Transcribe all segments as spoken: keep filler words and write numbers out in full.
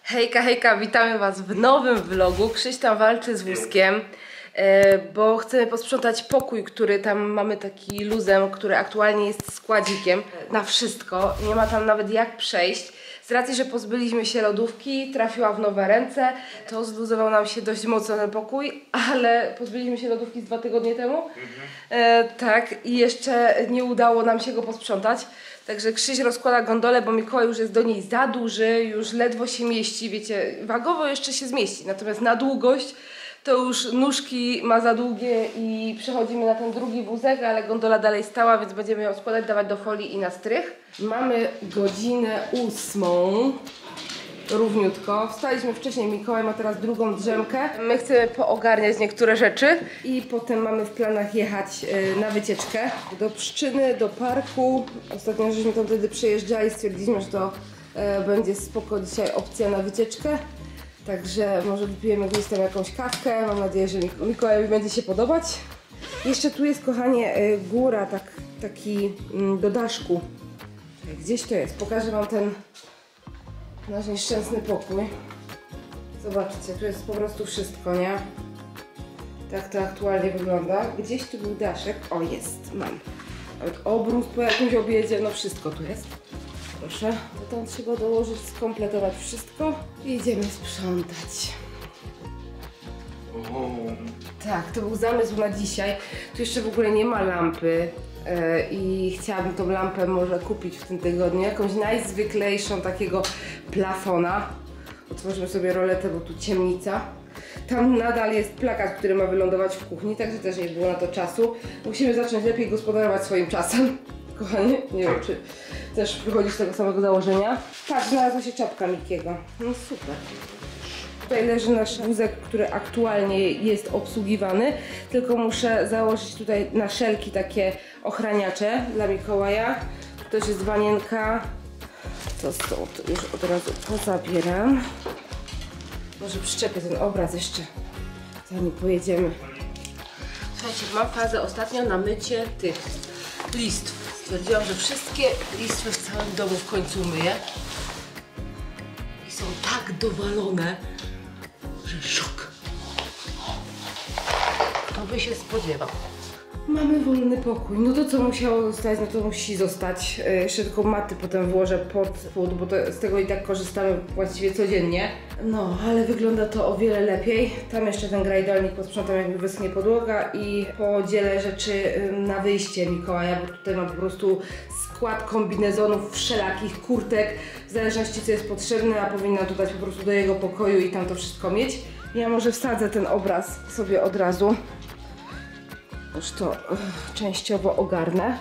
Hejka, hejka, witamy Was w nowym vlogu. Krzyś tam walczy z wózkiem, bo chcemy posprzątać pokój, który tam mamy taki luzem, który aktualnie jest składzikiem na wszystko. Nie ma tam nawet jak przejść. Z racji, że pozbyliśmy się lodówki, trafiła w nowe ręce, to zluzował nam się dość mocno ten pokój, ale pozbyliśmy się lodówki z dwa tygodnie temu. Mhm. E, tak, i jeszcze nie udało nam się go posprzątać. Także Krzyś rozkłada gondolę, bo Mikołaj już jest do niej za duży, już ledwo się mieści, wiecie, wagowo jeszcze się zmieści, natomiast na długość to już nóżki ma za długie i przechodzimy na ten drugi wózek, ale gondola dalej stała, więc będziemy ją składać, dawać do folii i na strych. Mamy godzinę ósmą, równiutko. Wstaliśmy wcześniej, Mikołaj ma teraz drugą drzemkę. My chcemy poogarniać niektóre rzeczy i potem mamy w planach jechać na wycieczkę do Pszczyny, do parku. Ostatnio żeśmy tam wtedy przejeżdżali, stwierdziliśmy, że to e, będzie spoko dzisiaj opcja na wycieczkę. Także może wypijemy gdzieś tam jakąś kawkę. Mam nadzieję, że Mikołajowi będzie się podobać. Jeszcze tu jest, kochanie, góra, tak, taki do daszku. Gdzieś to jest. Pokażę Wam ten nasz nieszczęsny pokój. Zobaczcie, tu jest po prostu wszystko, nie? Tak to aktualnie wygląda. Gdzieś tu był daszek. O, jest, mam. Nawet obrus po jakimś obiedzie, no wszystko tu jest. Proszę, to tam trzeba dołożyć, skompletować wszystko i idziemy sprzątać. Oh. Tak, to był zamysł na dzisiaj. Tu jeszcze w ogóle nie ma lampy yy, i chciałabym tą lampę może kupić w tym tygodniu. Jakąś najzwyklejszą takiego plafona. Otworzymy sobie roletę, bo tu ciemnica. Tam nadal jest plakat, który ma wylądować w kuchni, także też nie było na to czasu. Musimy zacząć lepiej gospodarować swoim czasem. Kochanie, nie wiem, czy też wychodzisz z tego samego założenia. Tak, znalazła się czapka Mikiego. No super. Tutaj leży nasz wózek, który aktualnie jest obsługiwany, tylko muszę założyć tutaj na szelki takie ochraniacze dla Mikołaja. To też jest wanienka. To stąd już od razu pozabieram. Może przyczepię ten obraz jeszcze, zanim pojedziemy. Słuchajcie, mam fazę ostatnio na mycie tych listw. Stwierdziłam, że wszystkie listwy w całym domu w końcu myję. I są tak dowalone, że szok. Kto by się spodziewał. Mamy wolny pokój. No to co musiało zostać, no to musi zostać. Yy, jeszcze tylko maty potem włożę pod spód, bo to, z tego i tak korzystamy właściwie codziennie. No, ale wygląda to o wiele lepiej. Tam jeszcze ten grajdolnik posprzątam, jak mi wyschnie podłoga i podzielę rzeczy yy, na wyjście Mikołaja, bo tutaj mam po prostu skład kombinezonów wszelakich, kurtek, w zależności co jest potrzebne, a powinnam to dać po prostu do jego pokoju i tam to wszystko mieć. Ja może wsadzę ten obraz sobie od razu. Już to uh, częściowo ogarnę.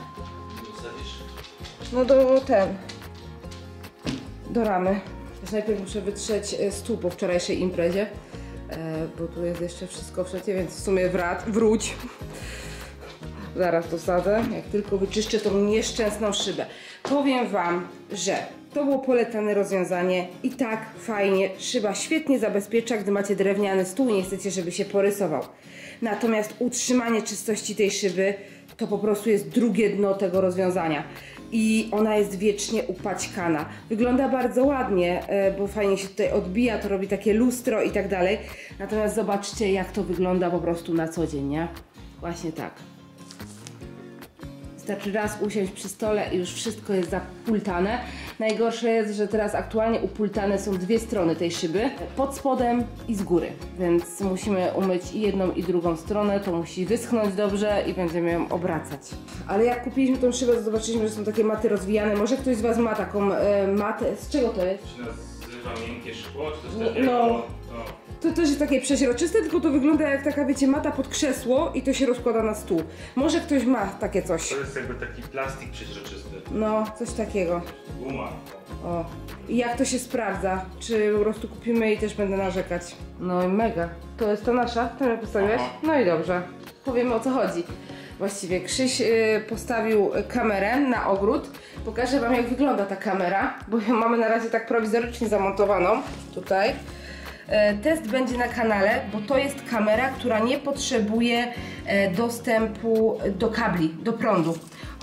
No do ten. Do ramy. Już najpierw muszę wytrzeć stół po wczorajszej imprezie. E, bo tu jest jeszcze wszystko wszędzie, więc w sumie wrat, wróć. Zaraz to wsadzę. Jak tylko wyczyszczę tą nieszczęsną szybę. Powiem Wam, że to było polecane rozwiązanie i tak fajnie. Szyba świetnie zabezpiecza, gdy macie drewniany stół i nie chcecie, żeby się porysował. Natomiast utrzymanie czystości tej szyby to po prostu jest drugie dno tego rozwiązania. I ona jest wiecznie upaćkana. Wygląda bardzo ładnie, bo fajnie się tutaj odbija, to robi takie lustro i tak dalej. Natomiast zobaczcie, jak to wygląda po prostu na co dzień, nie? Właśnie tak. Wystarczy raz usiąść przy stole i już wszystko jest zapultane. Najgorsze jest, że teraz aktualnie upultane są dwie strony tej szyby. Pod spodem i z góry. Więc musimy umyć i jedną i drugą stronę. To musi wyschnąć dobrze i będziemy ją obracać. Ale jak kupiliśmy tą szybę, to zobaczyliśmy, że są takie maty rozwijane. Może ktoś z Was ma taką e, matę. Z czego to jest? Czy nazywa miękkie szkło? Czy coś takiego? No. To też jest takie przeźroczyste, tylko to wygląda jak taka, wiecie, mata pod krzesło i to się rozkłada na stół. Może ktoś ma takie coś. To jest jakby taki plastik przeźroczysty. No, coś takiego. Guma. O. I jak to się sprawdza? Czy po prostu kupimy i też będę narzekać? No i mega. To jest ta nasza? Tam ją postawiłeś? No i dobrze. Powiemy, o co chodzi. Właściwie Krzyś yy, postawił kamerę na ogród. Pokażę Wam, jak wygląda ta kamera, bo ją mamy na razie tak prowizorycznie zamontowaną. Tutaj. Test będzie na kanale, bo to jest kamera, która nie potrzebuje dostępu do kabli, do prądu.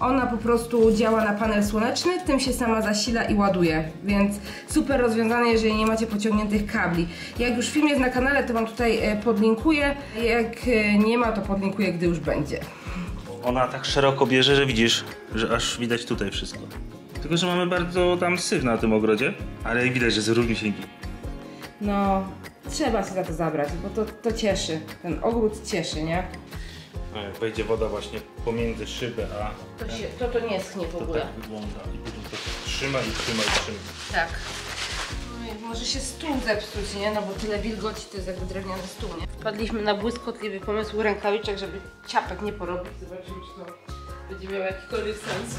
Ona po prostu działa na panel słoneczny, tym się sama zasila i ładuje, więc super rozwiązane, jeżeli nie macie pociągniętych kabli. Jak już film jest na kanale, to wam tutaj podlinkuję, jak nie ma, to podlinkuję, gdy już będzie. Ona tak szeroko bierze, że widzisz, że aż widać tutaj wszystko. Tylko że mamy bardzo tam syf na tym ogrodzie, ale widać, że jest równiusieńki. No, trzeba się za to zabrać, bo to, to cieszy, ten ogród cieszy, nie? No jak wejdzie woda właśnie pomiędzy szybę, a... To, się, to, to nie schnie w to ogóle. tak wygląda i później to trzyma i trzyma i trzyma. Tak. No i może się stół zepsuć, nie? No bo tyle wilgoci to jest jakby drewniany stół, nie? Wpadliśmy na błyskotliwy pomysł rękawiczek, żeby ciapek nie porobić. Zobaczymy, czy to będzie miało jakikolwiek sens.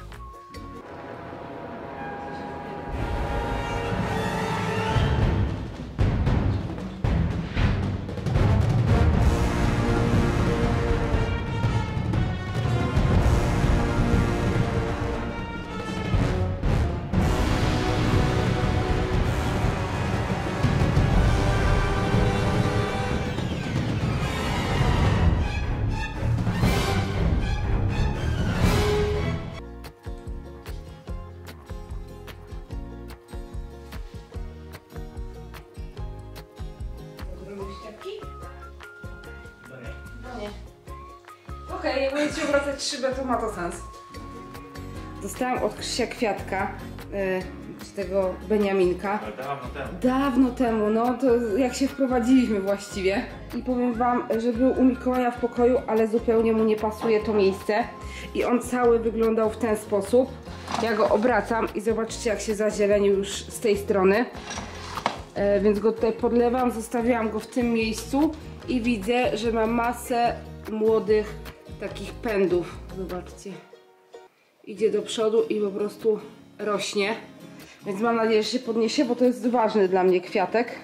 Okej, okay, jak będziecie obracać szybę, to ma to sens. Dostałam od Krzysia kwiatka, yy, z tego Beniaminka. Ale dawno temu. Dawno temu, no to jak się wprowadziliśmy właściwie. I powiem wam, że był u Mikołaja w pokoju, ale zupełnie mu nie pasuje to miejsce. I on cały wyglądał w ten sposób. Ja go obracam i zobaczcie, jak się zazielenił już z tej strony. Yy, więc go tutaj podlewam, zostawiłam go w tym miejscu i widzę, że ma masę młodych takich pędów. Zobaczcie. Idzie do przodu i po prostu rośnie. Więc mam nadzieję, że się podniesie, bo to jest ważny dla mnie kwiatek.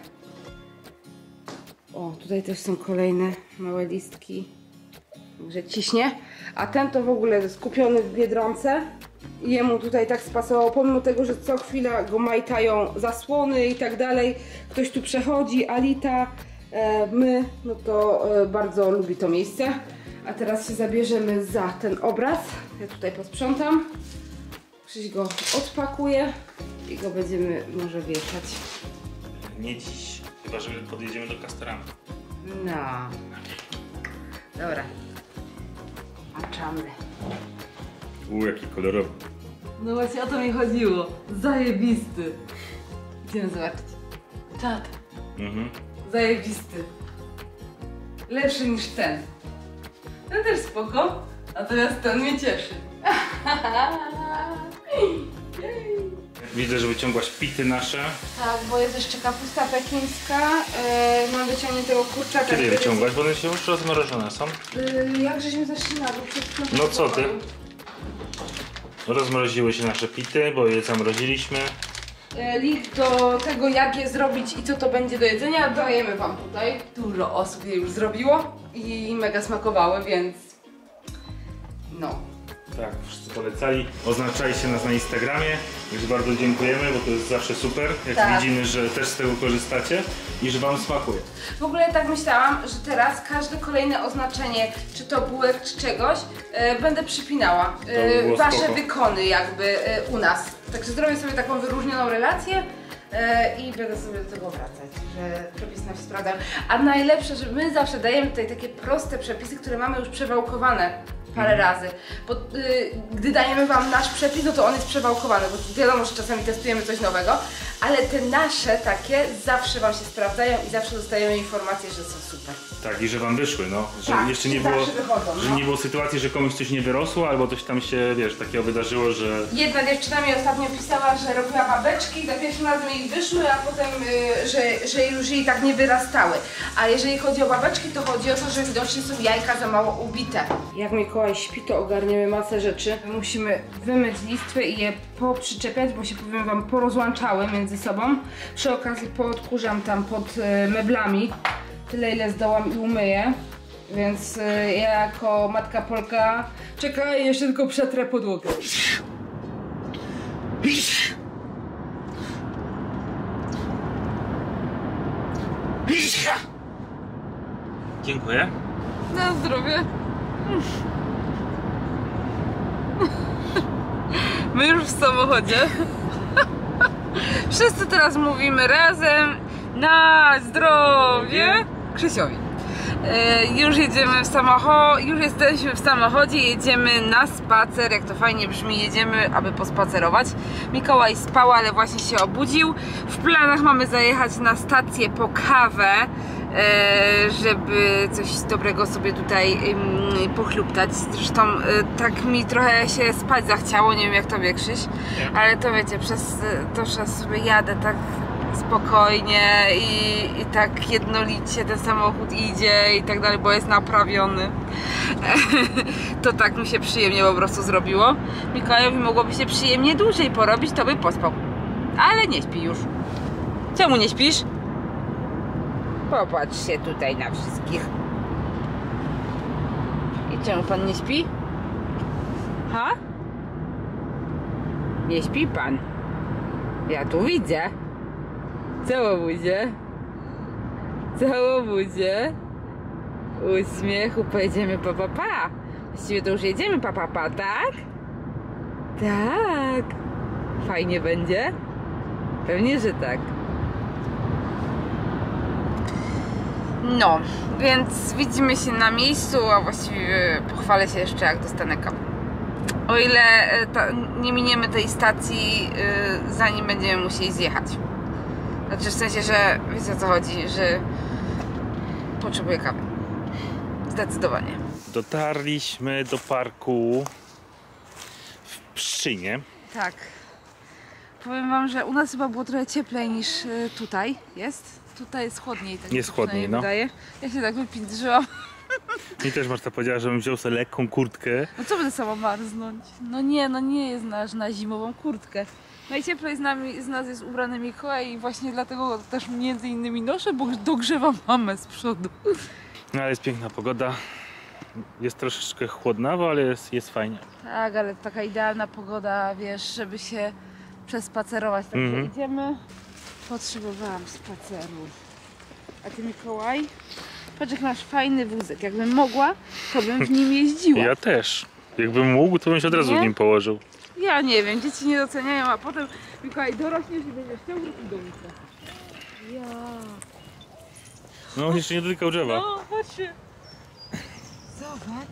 O, tutaj też są kolejne małe listki. Także ciśnie. A ten to w ogóle jest kupiony w Biedronce. I jemu tutaj tak spasowało, pomimo tego, że co chwila go majtają zasłony i tak dalej. Ktoś tu przechodzi, Alita, e, my, no to e, bardzo lubi to miejsce. A teraz się zabierzemy za ten obraz. Ja tutaj posprzątam. Krzyś go odpakuje i go będziemy może wieszać. Nie dziś, chyba że podjedziemy do Castorama. No. Dobra. Maczamy. Uuu, jaki kolorowy. No właśnie o to mi chodziło. Zajebisty. Idziemy zobaczyć. Czad. Mhm. Zajebisty. Lepszy niż ten. Ten też spoko, natomiast ten mnie cieszy. Widzę, że wyciągłaś pity nasze. Tak, bo jest jeszcze kapusta pekińska. Yy, mam wyciągniętego kurczaka. Kiedy je wyciągłaś? Bo one się już rozmrożone są. Yy, jak żeśmy zeszli na dół przed chwilą. No co ty? Rozmroziły się nasze pity, bo je zamroziliśmy. Yy, link do tego, jak je zrobić i co to będzie do jedzenia, dajemy wam tutaj. Dużo osób je już zrobiło i mega smakowały, więc no. Tak, wszyscy polecali. Oznaczajcie nas na Instagramie, także bardzo dziękujemy, bo to jest zawsze super, jak Tak. widzimy, że też z tego korzystacie i że wam smakuje. W ogóle tak myślałam, że teraz każde kolejne oznaczenie, czy to bułek, czy czegoś, e, będę przypinała e, by było wasze spoko. wykony jakby e, u nas. Także zrobię sobie taką wyróżnioną relację e, i będę sobie do tego wracać, że przepisy nam się sprawdzają. A najlepsze, że my zawsze dajemy tutaj takie proste przepisy, które mamy już przewałkowane parę razy, bo y, gdy dajemy wam nasz przepis, no to on jest przewałkowany, bo wiadomo, że czasami testujemy coś nowego, ale te nasze takie zawsze wam się sprawdzają i zawsze dostajemy informacje, że są super. Tak, i że wam wyszły, no. Że Tak, jeszcze nie zawsze było, wychodzą, że no. nie było sytuacji, że komuś coś nie wyrosło, albo coś tam się, wiesz, takiego wydarzyło, że... Jedna dziewczyna mi ostatnio pisała, że robiła babeczki, za pierwszym razem jej wyszły, a potem, y, że, że już jej tak nie wyrastały. A jeżeli chodzi o babeczki, to chodzi o to, że widocznie są jajka za mało ubite. Jak Mikołaj śpi, to ogarniemy masę rzeczy. Musimy wymyć listwy i je poprzyczepiać, bo się, powiem wam, porozłączały między sobą. Przy okazji poodkurzam tam pod y, meblami, tyle ile zdołam i umyję. Więc y, ja jako matka Polka czekaj, jeszcze tylko przetrę podłogę. Dziękuję. Na zdrowie. My już w samochodzie. Wszyscy teraz mówimy razem na zdrowie Krzysiowi. E, już jedziemy w samochodzie, już jesteśmy w samochodzie, jedziemy na spacer, jak to fajnie brzmi, jedziemy, aby pospacerować. Mikołaj spał, ale właśnie się obudził. W planach mamy zajechać na stację po kawę, e, żeby coś dobrego sobie tutaj um, pochluptać. Zresztą e, tak mi trochę się spać zachciało, nie wiem jak tobie, Krzyś, ale to wiecie, przez to, że sobie jadę tak spokojnie i, i tak jednolicie ten samochód idzie i tak dalej, bo jest naprawiony. To tak mi się przyjemnie po prostu zrobiło. Mikołajowi mogłoby się przyjemnie dłużej porobić, to by pospał. Ale nie śpi już. Czemu nie śpisz? Popatrz się tutaj na wszystkich. I czemu pan nie śpi? Ha? Nie śpi pan? Ja tu widzę. Całobudzie. Całobudzie. Uśmiechu, pojedziemy pa pa pa. Właściwie to już jedziemy pa pa pa, tak? Tak. Fajnie będzie? Pewnie, że tak. No, więc widzimy się na miejscu, a właściwie pochwalę się jeszcze jak dostanę kawę. O ile ta, nie miniemy tej stacji, yy, zanim będziemy musieli zjechać. Znaczy w sensie, że wiecie o co chodzi, że potrzebuję kawy. Zdecydowanie. Dotarliśmy do parku w Pszczynie. Tak. Powiem wam, że u nas chyba było trochę cieplej niż y, tutaj jest. Tutaj jest chłodniej. Tak Jest chłodniej, no. Wydaje. Ja się tak wypindrzyłam. Mi też Marta powiedziała, żebym wziął sobie lekką kurtkę. No co będę sama marznąć? No nie, no nie jest nasz na zimową kurtkę. Najcieplej z, nami, z nas jest ubrany Mikołaj i właśnie dlatego też między innymi noszę, bo dogrzewam mamę z przodu. No ale jest piękna pogoda. Jest troszeczkę chłodnawo, ale jest, jest fajnie. Tak, ale taka idealna pogoda, wiesz, żeby się przespacerować. Także Mhm. idziemy. Potrzebowałam spaceru. A ty, Mikołaj? Patrz, jak masz fajny wózek. Jakbym mogła, to bym w nim jeździła. Ja też. Jakbym mógł, to bym się od razu Nie? w nim położył. Ja nie wiem, dzieci nie doceniają, a potem Mikołaj dorośniesz i będziesz chciał wrócić do mnie. Ja. No on jeszcze nie dotykał drzewa. No, chodźcie. Zobacz.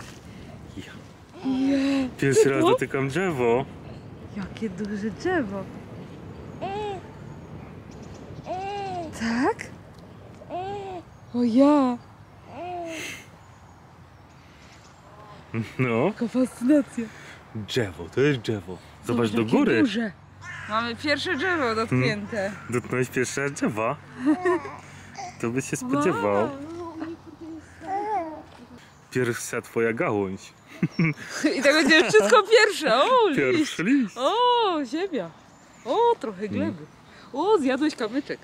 Pierwszy raz dotykam drzewo. Jakie duże drzewo. Tak? O ja. No, Jaka fascynacja. drzewo, to jest drzewo. Zobacz Zobacz, do jakie góry. duże. Mamy pierwsze drzewo dotknięte. Dotknąłeś pierwsze raz drzewa. To byś się spodziewał. Wow. Pierwsza twoja gałąź. I tak będzie wszystko pierwsze. O, liść. Pierwszy liść. O, ziemia. O, trochę gleby. O, zjadłeś kamyczek.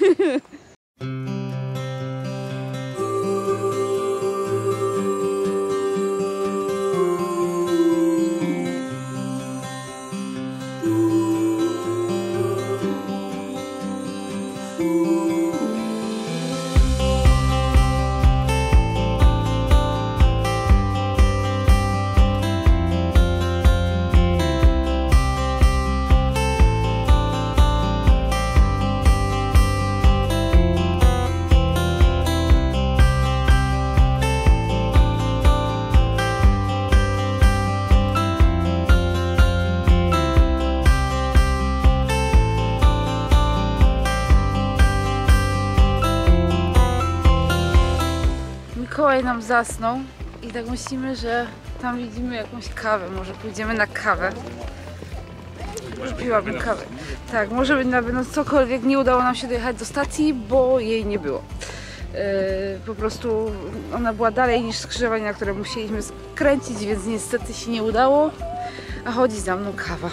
Mikołaj nam zasnął i tak myślimy, że tam widzimy jakąś kawę. Może pójdziemy na kawę. Piłabym kawę. Tak, może być nawet no cokolwiek. Nie udało nam się dojechać do stacji, bo jej nie było. Yy, po prostu ona była dalej niż skrzyżowanie, na które musieliśmy skręcić, więc niestety się nie udało. A chodzi za mną kawa.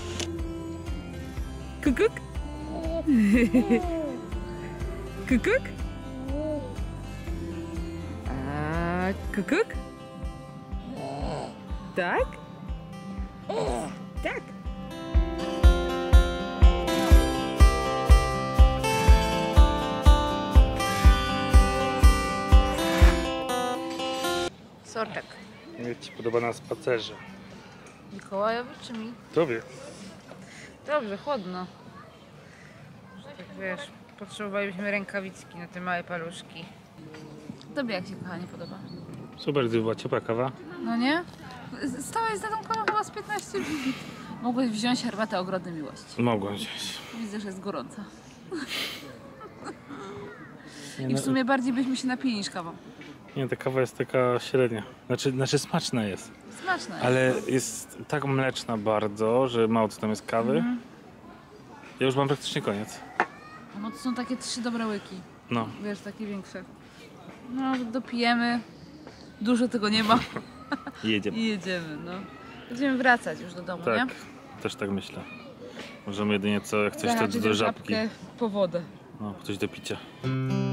Kukuk? Kukuk? A kukuk? Tak? Tak. Sortek. Jak ci podoba na spacerze? Mikołajowi czy mi? Tobie. Dobrze, chłodno. Tak wiesz, potrzebowalibyśmy rękawiczki na te małe paluszki. Tobie jak się, kochanie, podoba? Super, gdyby była ciepła kawa. No nie? Stałeś za tą kawą chyba z piętnaście minut. Mogłeś wziąć herbatę Ogrody Miłości. Mogłem wziąć. Widzę, że jest gorąca. Nie, I w no, sumie bardziej byśmy się napili niż kawą. nie, ta kawa jest taka średnia. Znaczy, znaczy smaczna jest. Smaczna jest. Ale jest tak mleczna bardzo, że mało co tam jest kawy. Ja już mam praktycznie koniec. No to są takie trzy dobre łyki. No. Wiesz, takie większe. No, dopijemy. Dużo tego nie ma. Jedziemy. I jedziemy, no. Będziemy wracać już do domu, Tak, nie? też tak myślę. Możemy jedynie co, jak coś to Zahaczyć do o żabki. żabkę po wodę. No, coś do picia.